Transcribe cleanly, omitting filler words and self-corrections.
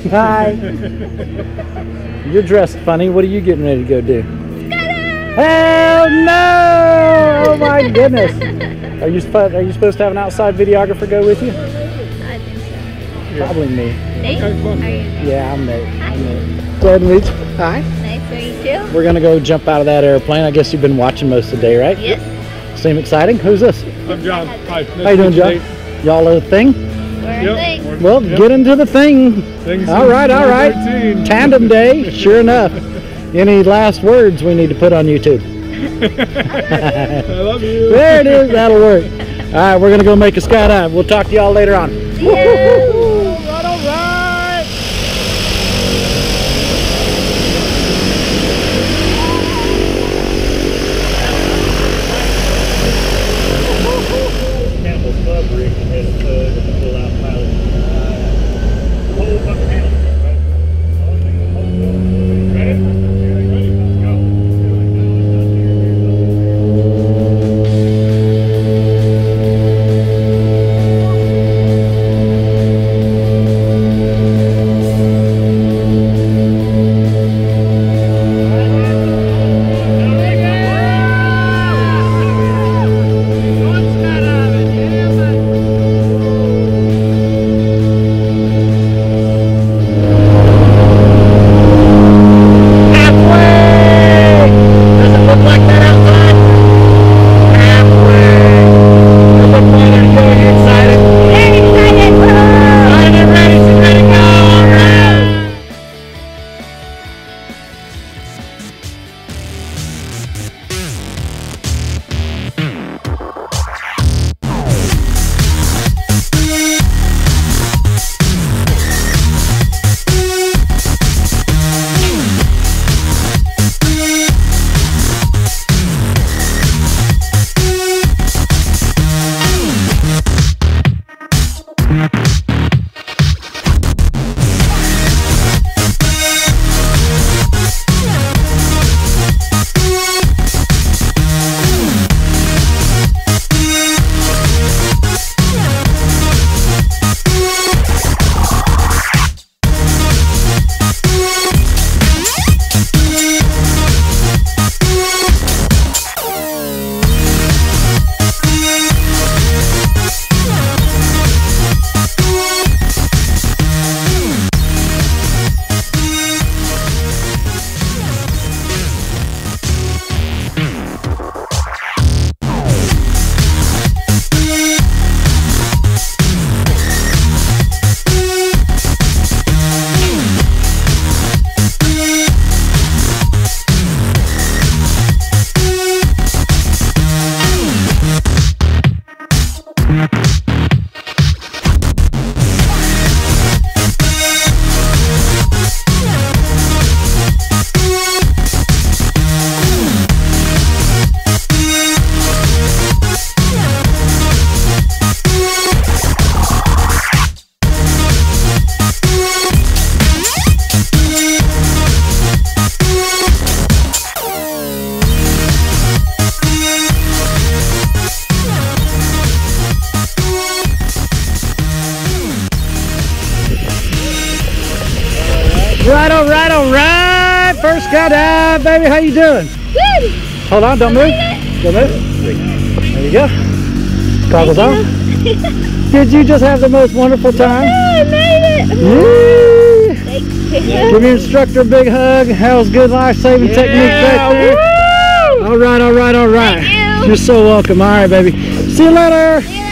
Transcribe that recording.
Hi. You're dressed funny. What are you getting ready to go do? Hell no! Oh my goodness. Are you supposed to have an outside videographer go with you? I think so. Probably me. Nate? Are you? Yeah, I'm Nate. Hi. Glad to meet you. Hi. Nice to meet you. We're gonna go jump out of that airplane. I guess you've been watching most of the day, right? Yes. Seem exciting? Who's this? I'm John. Hi. Nice How you doing, John? Y'all a thing? We're a thing. Well, get into the thing. All right. Tandem day, sure enough. Any last words we need to put on YouTube? I love you. There it is. That'll work. All right, we're gonna go make a skydive. We'll talk to y'all later on. Yeah. All right. Campbell's Club rig has a full out pilot. Hold up handle. Ready? Ready? Let's go. All right. First skydive, baby. How you doing? Good. Hold on, don't move. Don't move. There you go. Goggles on. Did you just have the most wonderful time? I made it. Yeah. Thank you. Give your instructor a big hug. Hell's good life-saving technique back there. Woo! All right. Thank you. You're so welcome. All right, baby. See you later. Yeah.